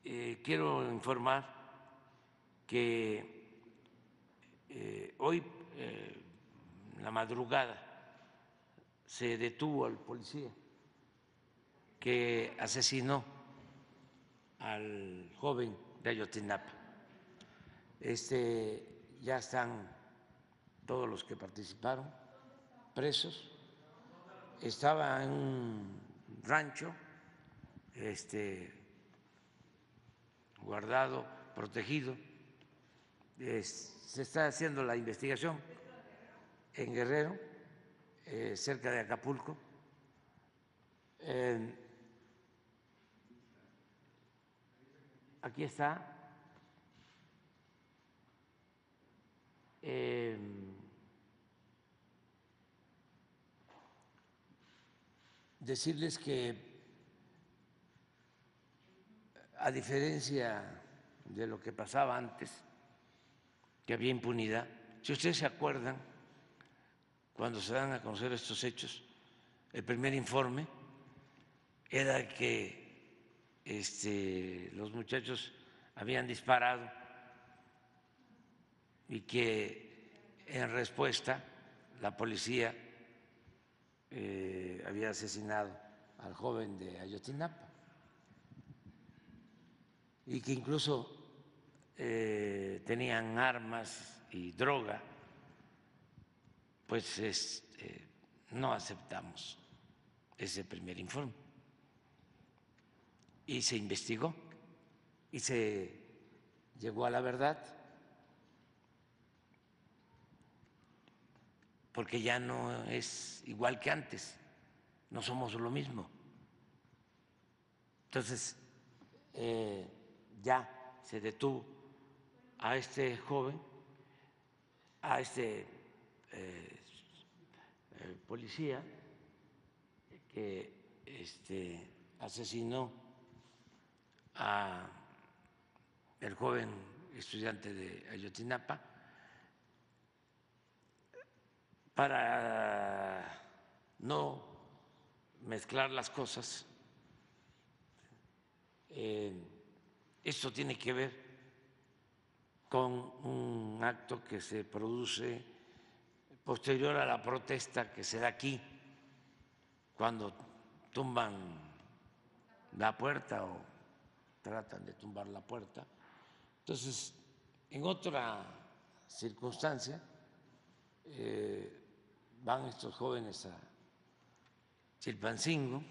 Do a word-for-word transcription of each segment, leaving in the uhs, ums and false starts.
eh, quiero informar que eh, hoy, eh, en la madrugada, se detuvo al policía que asesinó al joven de Ayotzinapa. Este, ya están todos los que participaron presos. Estaba en un rancho este, guardado, protegido. Es, se está haciendo la investigación en Guerrero, eh, cerca de Acapulco. Eh, aquí está. Eh, decirles que, a diferencia de lo que pasaba antes, que había impunidad, si ustedes se acuerdan, cuando se dan a conocer estos hechos, el primer informe era que este, los muchachos habían disparado y que en respuesta la policía eh, había asesinado al joven de Ayotzinapa y que incluso eh, tenían armas y droga. Pues este, no aceptamos ese primer informe y se investigó y se llegó a la verdad, porque ya no es igual que antes, no somos lo mismo. Entonces, eh, ya se detuvo a este joven, a este eh, eh, policía que este, asesinó a el joven estudiante de Ayotzinapa, para no mezclar las cosas. Eh, esto tiene que ver con un acto que se produce posterior a la protesta que se da aquí, cuando tumban la puerta o tratan de tumbar la puerta. Entonces, en otra circunstancia, eh, van estos jóvenes a Chilpancingo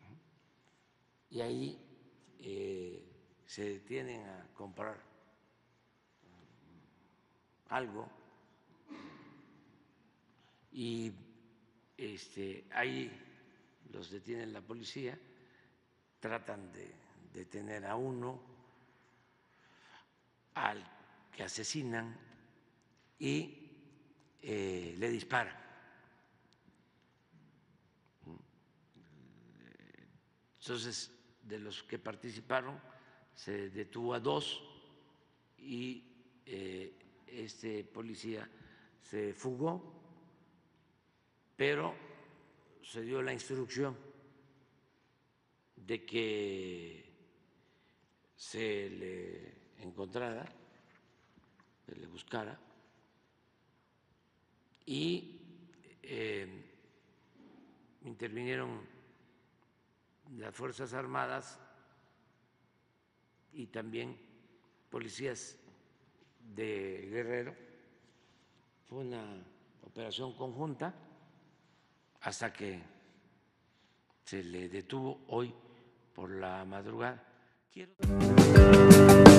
y ahí eh, se detienen a comprar algo y este, ahí los detiene la policía, tratan de detener a uno, al que asesinan y eh, le disparan. Entonces, de los que participaron, se detuvo a dos y eh, este policía se fugó, pero se dio la instrucción de que se le encontrara, se le buscara y eh, intervinieron las Fuerzas Armadas y también policías de Guerrero. Fue una operación conjunta hasta que se le detuvo hoy por la madrugada. Quiero...